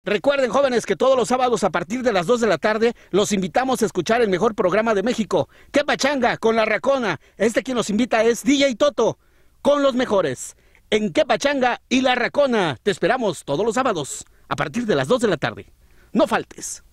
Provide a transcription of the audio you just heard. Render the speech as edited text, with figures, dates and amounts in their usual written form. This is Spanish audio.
Recuerden, jóvenes, que todos los sábados a partir de las 2 de la tarde los invitamos a escuchar el mejor programa de México, ¡Qué Pachanga! Con La Racona. Quien nos invita es DJ Toto, con los mejores. En ¡Qué Pachanga! Y La Racona. Te esperamos todos los sábados a partir de las 2 de la tarde. No faltes.